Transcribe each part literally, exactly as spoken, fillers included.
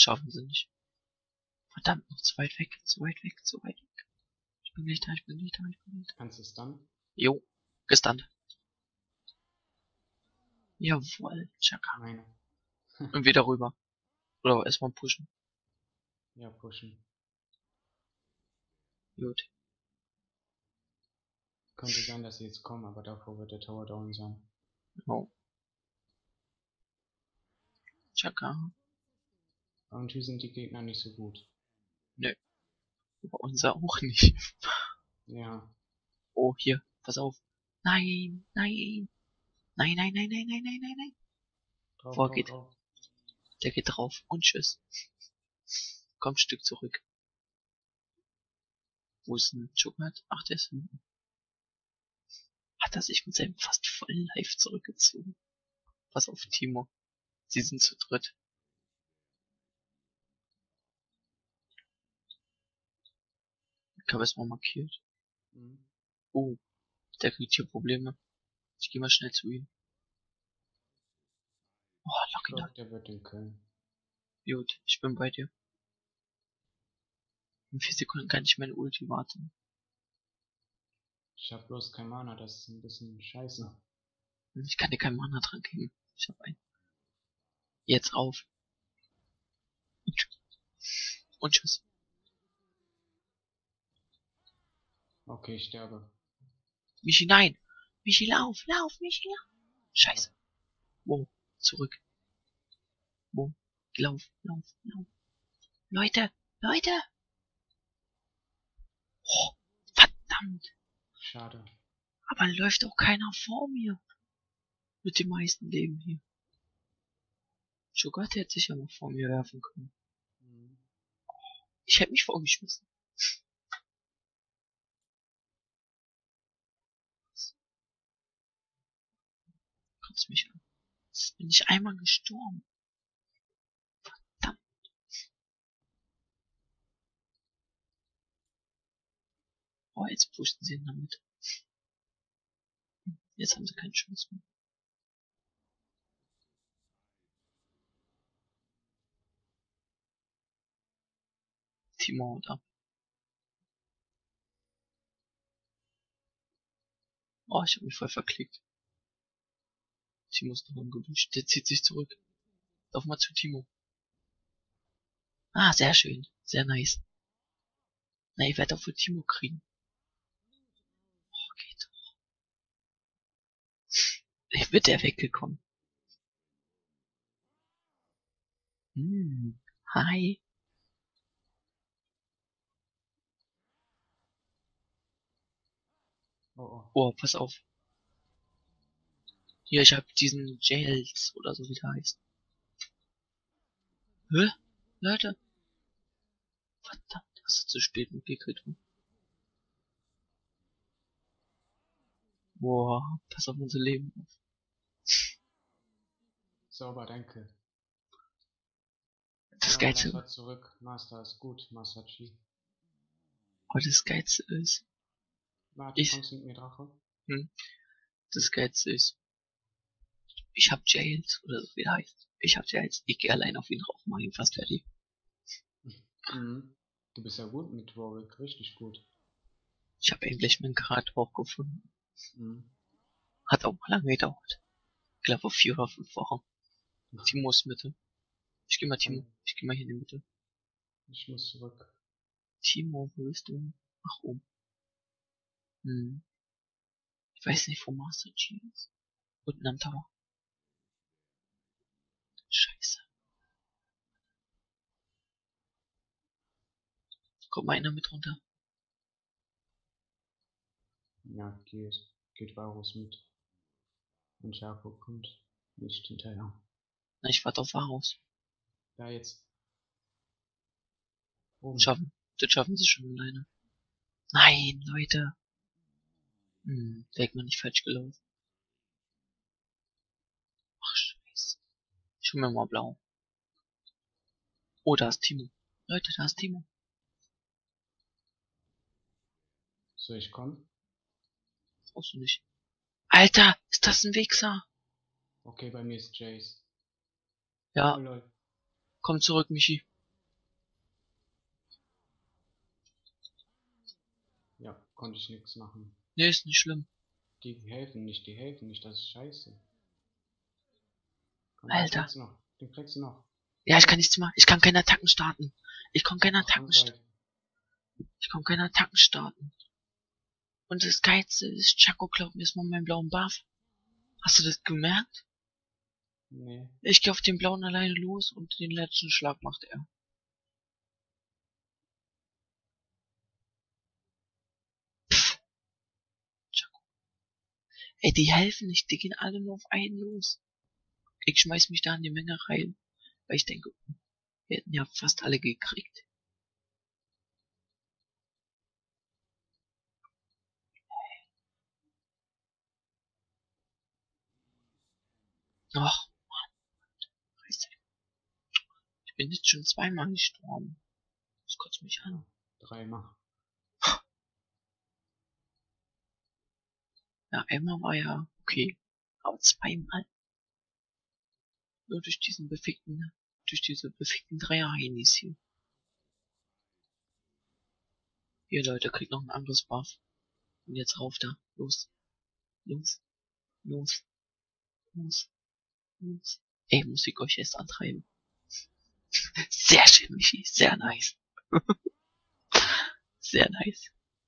Schaffen sie nicht. Verdammt, noch zu weit weg, zu weit weg, zu weit weg. Ich bin nicht da, ich bin nicht da, ich bin nicht da. Kannst du es dann? Jo, gestunt. Jawohl, Chaka. Meine. Und wieder rüber. Oder erstmal pushen. Ja, pushen. Gut. Könnte sein, dass sie jetzt kommen, aber davor wird der Tower down sein. Oh. Chaka. Irgendwie sind die Gegner nicht so gut. Nö. Aber unser auch nicht. Ja. Oh, hier, pass auf. Nein, nein. Nein, nein, nein, nein, nein, nein, nein, nein. Drauf, Boah, drauf, geht. drauf. Der geht drauf. Und tschüss. Kommt ein Stück zurück. Wo ist denn Chokat? Ach, der ist hinten. Hat er sich mit seinem fast vollen Life zurückgezogen. Pass auf, Timo. Sie sind zu dritt. Ich habe erstmal markiert. Mhm. Oh, der kriegt hier Probleme. Ich gehe mal schnell zu ihm. Oh, Ich lock ihn glaube, ab. der wird den killen. Gut, ich bin bei dir. In vier Sekunden kann ich meine Ulti warten. Ich habe bloß kein Mana, das ist ein bisschen scheiße. Ich kann dir keinen Mana dran geben. Ich hab einen. Jetzt auf. Und tschüss. Okay, ich sterbe. Michi, nein. Michi, lauf, lauf, Michi, lauf. Scheiße. Wow, zurück. Wow, lauf, lauf, lauf. Leute, Leute. Oh, verdammt. Schade. Aber läuft auch keiner vor mir. Mit dem meisten Leben hier. Chogat hätte sich ja noch vor mir werfen können. Mhm. Ich hätte mich vorgeschmissen. Kotzt mich an. Jetzt bin ich einmal gestorben. Verdammt. Oh, jetzt pusten sie ihn damit. Jetzt haben sie keine Chance mehr. Timo haut ab. Oh, ich habe mich voll verklickt. Timo ist noch im Gebüsch. Der zieht sich zurück. Lauf mal zu Timo. Ah, sehr schön. Sehr nice. Na, ich werde auch für Timo kriegen. Oh, geht doch. Ich wird der weggekommen. Hm. Hi. Oh, oh. Oh, pass auf. Hier, ich habe diesen Jails oder so wie der heißt. Hä? Leute. Verdammt, hast du zu spät mitgekriegt. Boah, pass auf unser Leben auf. Sauber, danke. Das Ja, Geilste, Master zurück. Master ist gut. Master Chi. aber das Geilste ist, Warte, ich, kommst du mit mir, Drache? hm, das Geilste ist, ich hab Jails oder so wie der heißt. Ich hab Jails, ich geh allein auf ihn drauf, mach ihn fast fertig. Mhm. Du bist ja gut mit Warwick, richtig gut. Ich hab endlich meinen Charakter auch gefunden. Mhm. Hat auch lange gedauert. Ich glaube vier oder fünf Wochen. Timo ist Mitte. Ich geh mal Timo, Und ich geh mal hier in die Mitte. ich muss zurück. Timo, wo bist du? Ach, oben. Hm. Ich weiß nicht, wo Master Chief ist. Unten am Tower. Scheiße. Kommt mal einer mit runter. Ja, geht. Geht Varus mit. Und Jakob kommt nicht hinterher. Na, ich warte auf Varus. Da jetzt. Oben. Schaffen. Das schaffen sie schon alleine. Nein, Leute. Hm, wäre man nicht falsch gelaufen. Ach, scheiße. Ich hol mir mal blau. Oh, da ist Timo. Leute, da ist Timo. Soll ich kommen? Brauchst du nicht. Alter, ist das ein Wichser? Okay, bei mir ist Jace. Ja, Oh lol. komm zurück, Michi. konnte ich nichts machen. Nee, ist nicht schlimm. Die helfen nicht, die helfen nicht, das ist scheiße. Komm, den Alter. kriegst du noch, den kriegst du noch. Ja, ich kann nichts machen. Ich kann keine Attacken starten. Ich kann keine Ach, Attacken ganz starten. weit. Ich kann keine Attacken starten. Und das Geilste ist, Chaco klaut mir erstmal meinen blauen Buff. Hast du das gemerkt? Nee. Ich gehe auf den blauen alleine los und den letzten Schlag macht er. Pff, Chaco. Ey, die helfen nicht, die gehen alle nur auf einen los. Ich schmeiß mich da in die Menge rein, weil ich denke, wir hätten ja fast alle gekriegt. Ach, Scheiße. Ich bin jetzt schon zweimal gestorben. Das kotzt mich an. Dreimal. Ja, einmal war ja okay. Aber zweimal. Nur durch diesen befickten, durch diese befickten Dreier-Heinis hier. Hier, Leute, kriegt noch ein anderes Buff. Und jetzt rauf da. Los. Los. Los. Los. Los. Ey, muss ich euch erst antreiben. Sehr schön, Michi. Sehr nice. Sehr nice.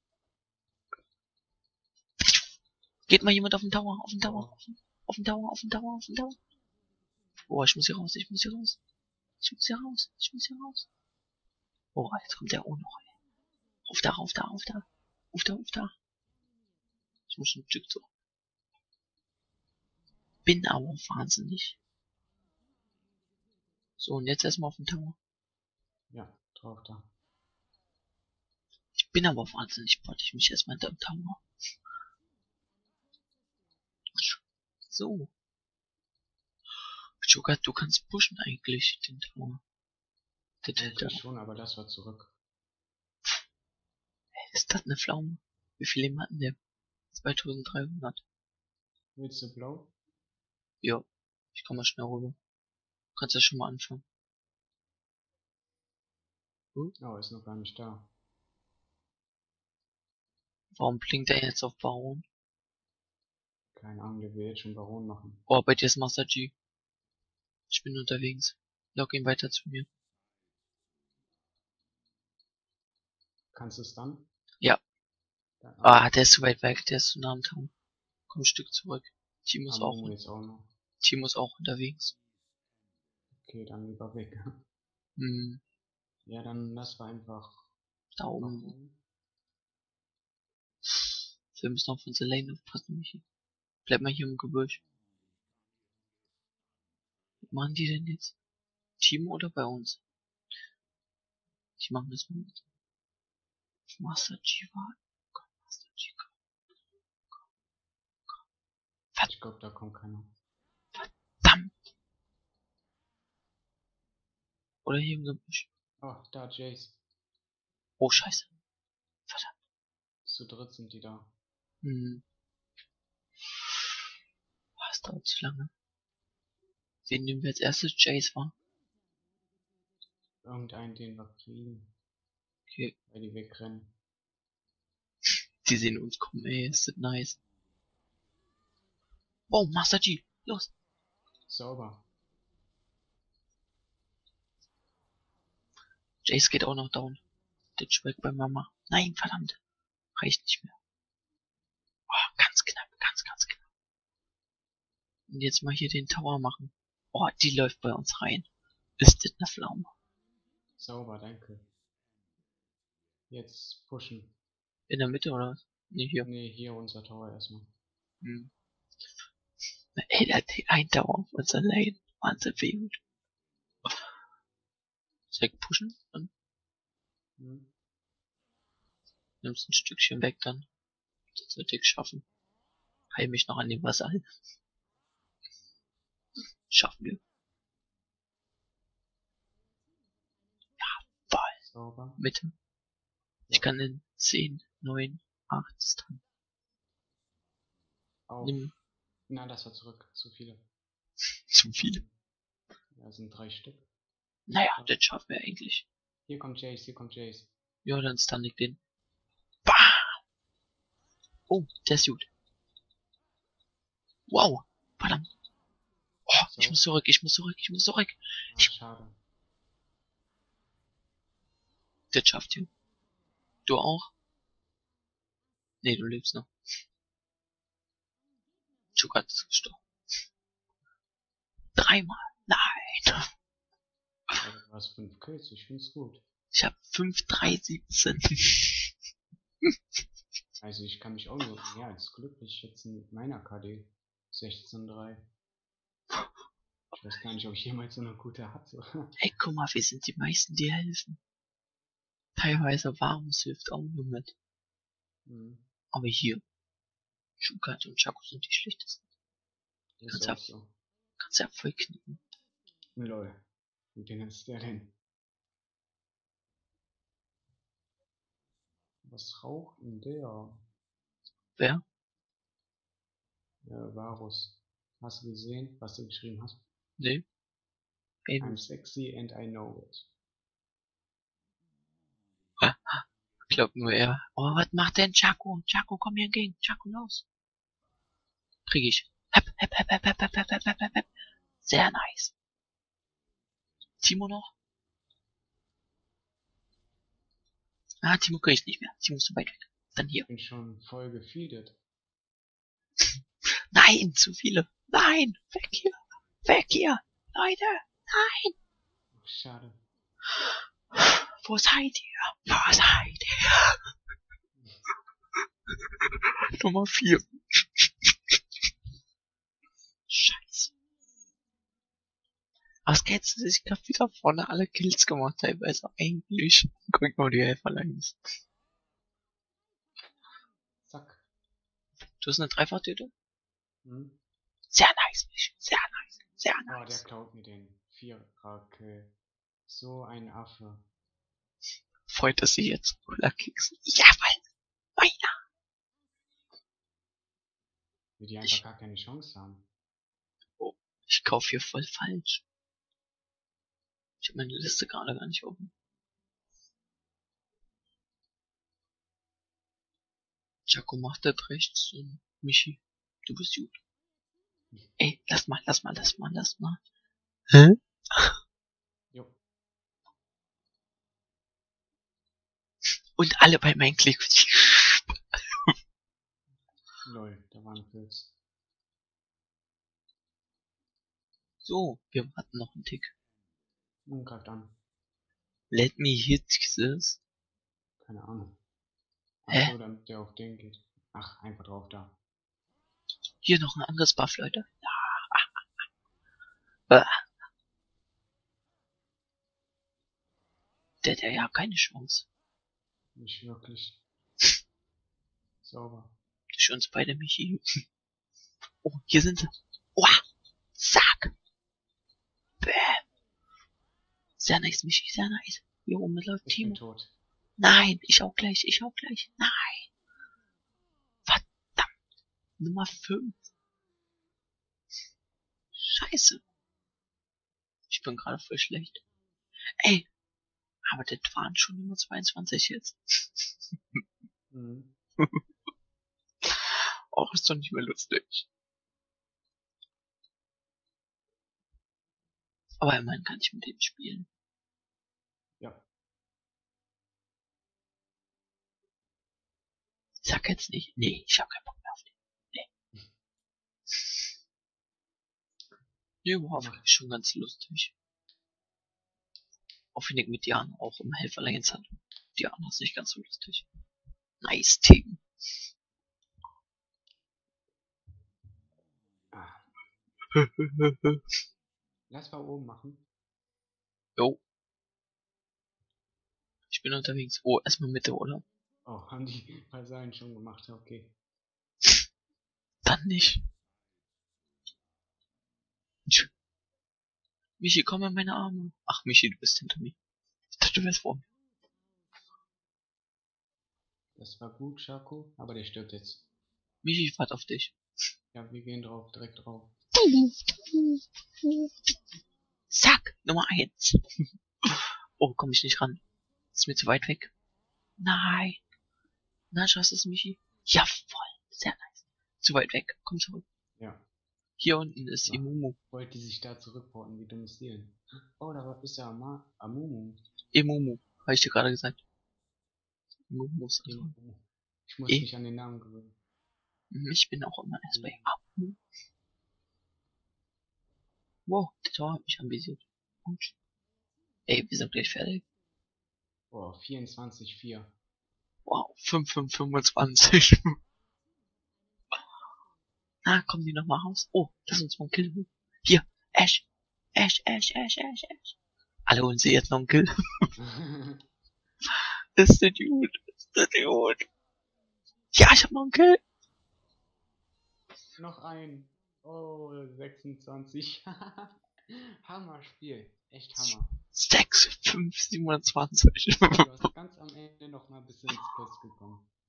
Geht mal jemand auf den Tower, auf den Tower, auf den, auf den Tower, auf den Tower, auf den Tower. Oh, ich muss hier raus, ich muss hier raus. Ich muss hier raus, ich muss hier raus. Oh, jetzt kommt der auch noch. Auf da, auf da, auf da. Auf da, auf da. Ich muss ein Stück so. Bin aber wahnsinnig. So, und jetzt erstmal auf den Tower. Ja, drauf da. Ich bin aber wahnsinnig, botte ich mich erstmal hinter dem Tower. So. Joker, du kannst pushen eigentlich, den Tower. Eigentlich schon, aber das war zurück. Hey, ist das eine Pflaume? Wie viel Leben hatten der? zweitausenddreihundert. Willst du blau? Ja, ich komm mal schnell rüber. Kannst ja schon mal anfangen. Hm? Oh, ist noch gar nicht da. Warum blinkt er jetzt auf Baron? Keine Ahnung, der will jetzt schon Baron machen. Oh, bei dir ist Master G. Ich bin unterwegs. Log ihn weiter zu mir. Kannst du es dann? Ja. dann Ah, der ist zu weit weg, der ist zu nah am Town. Komm ein Stück zurück. Timo ist auch, jetzt auch noch. Timo ist auch unterwegs. Okay, dann lieber weg. Hm, Ja, dann lass wir einfach da oben. Baron. Wir müssen auf unsere Lane aufpassen, Michi. Bleib mal hier im Gebüsch. Was machen die denn jetzt? Timo oder bei uns? Die machen das mit. Master G war. Komm, Master G, komm. Ich glaube, da kommt keiner. Verdammt! Oder hier im Gebüsch. Oh, da, Jace. Oh, scheiße. Verdammt. Zu dritt sind die da. Hm. Oh, es dauert zu lange. Wen nehmen wir als erstes? Jace war. Irgendeinen, den wir kriegen. Okay. Weil die wegrennen. Die sehen uns kommen, ey. Ist das nice. Oh, Master G. Los. Sauber. Jace geht auch noch down. Den schmeckt bei Mama. Nein, verdammt. Reicht nicht mehr. Oh, ganz knapp, ganz, ganz knapp. Und jetzt mal hier den Tower machen. Oh, die läuft bei uns rein. Ist das eine Pflaume? Sauber, danke. Jetzt pushen. In der Mitte oder was? Nee, hier. Nee, hier unser Tower erstmal. Hm. Ey, der hat ein Tower auf unserer Lane. Wahnsinn, wie gut. Soll ich pushen? Dann Hm? nimmst ein Stückchen weg dann. Das sollte ich schaffen. Heil mich noch an dem Wasser hin. Schaffen wir. Voll. Sauber. Mitte. Ich kann in zehn, neun, acht Stun. Auf. Nimm Na, das war zurück. Zu viele. zu viele. Ja, sind drei Stück. Naja, das schaffen wir eigentlich. Hier kommt Jace, hier kommt Jace. Ja, dann stun ich den. Bam! Oh, der ist gut. Wow. Verdammt. Oh, So. ich muss zurück, ich muss zurück, ich muss zurück. Ah, schade. Der schafft hier. Du auch? Nee, du lebst noch. Zucker ist gestorben. Dreimal. Nein. Also, du hast fünf Kills, ich find's gut. Ich hab fünf, drei, siebzehn. Also ich kann mich auch nur mehr als glücklich schätzen mit meiner K D. sechzehn drei. Ich weiß gar nicht, ob ich jemals so eine gute hatte. Ey, guck mal, wir sind die meisten, die helfen. Teilweise Varus hilft auch nur mit. Mhm. Aber hier, Schukat und Chaco sind die schlechtesten. Ist Kannst auch ja, so. kannst ja voll knicken. Lol. Und den ist der denn? Was raucht denn der? Wer? Ja, Varus. Hast du gesehen, was du geschrieben hast? Nee. Ey, I'm du. sexy and I know it. Ah, glaub nur er. Oh, was macht denn Chaco? Chaco, komm mir entgegen. Chaco, los. Krieg ich. Hep, hep, hep, hep, hep, hep, hep, hep, hep, hep, hep. Sehr nice. Timo noch? Ah, Timo krieg ich nicht mehr. Timo ist zu weit weg. Dann hier. Ich bin schon voll gefeedet. Nein, zu viele. Nein, weg hier. Weg hier. Leute. Nein. Ach, schade. Wo seid ihr? Wo seid ihr? Nummer vier. Scheiße. Was kennst du? Ich hab wieder vorne alle Kills gemacht, teilweise eigentlich. Guck mal, die Helferlines. Zack. Du hast eine Dreifachtöte? Hm? Sehr nice, Michi. Sehr nice. Sehr Oh, der nice. klaut mir den Vierer-Kill. So ein Affe. Freut es sich jetzt. Cooler Keks. Jawohl. Meiner. Wie die einfach Ich, gar keine Chance haben. oh, ich kauf hier voll falsch. Ich hab meine Liste gerade gar nicht offen. Jaco macht das rechts und Michi, du bist gut. Ey, lass mal, lass mal, lass mal, lass mal. Hä? Jo. Und alle bei meinen Klick. Lol, da war ein Pilz. So, wir warten noch einen Tick. Nun greift an. Let me hit this. Keine Ahnung. Hä? Achso, damit der auf den geht. Ach, einfach drauf da. Hier noch ein anderes Buff, Leute. Ja. Der, der ja keine Chance. Nicht wirklich. Sauber. Durch uns beide, Michi. Oh, hier sind sie. Oh, zack. Bäh. Sehr nice, Michi, sehr nice. Hier oben läuft Ich bin Timo. tot. Nein, ich auch gleich, ich auch gleich. Nein. Verdammt. Nummer fünf. Scheiße. Ich bin gerade voll schlecht. Ey. Aber das waren schon Nummer zweiundzwanzig jetzt. Mhm. Auch ist doch nicht mehr lustig. Aber immerhin kann ich mit dem spielen. Ja. Ich sag jetzt nicht. Nee, ich hab keinen Bock mehr auf den. Nee. Nee, war Mach. schon ganz lustig. Auf jeden Fall mit Jan auch im Helferlines hat. Diana ist nicht ganz so lustig. Nice Team. Ah. Lass mal oben machen. Jo. Ich bin unterwegs. Oh, erstmal Mitte, oder? Oh, haben die Vasallen schon gemacht, okay. Dann nicht. Tsch. Michi, komm in meine Arme. Ach, Michi, du bist hinter mir. Ich dachte, du wärst vor mir. Das war gut, Schako, aber der stirbt jetzt. Michi, ich warte auf dich. Ja, wir gehen drauf, direkt drauf. Zack, Nummer eins. Oh, komm ich nicht ran. Ist mir zu weit weg. Nein. Na, schaffst du es, Michi? Jawohl. Sehr nice. Zu weit weg. Komm zurück. Ja. Hier unten ist Ja. Imumu. Wollte die sich da zurückporten, wie dummes Ziel. Oh, da war- ist ja Ama Amumu. Imumu. Habe ich dir gerade gesagt. Imumu ist einfach. Amumu. Ich muss E. mich an den Namen gewöhnen. Ich bin auch immer erst bei E. Amu. Wow, der Tor hat mich anvisiert. Gut. Ey, wir sind gleich fertig. Oh, vierundzwanzig vier. Wow, fünf fünf fünfundzwanzig. Ah, kommen die nochmal raus? Oh, lass uns mal einen Kill holen. Hier, Ash. Ash, Ash, Ash, Ash, Ash. Alle holen sie jetzt noch einen Kill. Ist der Dude. Ist der Dude. Ja, ich hab noch einen Kill. Noch ein. Oh, sechsundzwanzig. Hammer-Spiel. Echt Hammer. sechs fünf siebenundzwanzig. Du hast ganz am Ende noch mal ein bisschen ins Plus gekommen.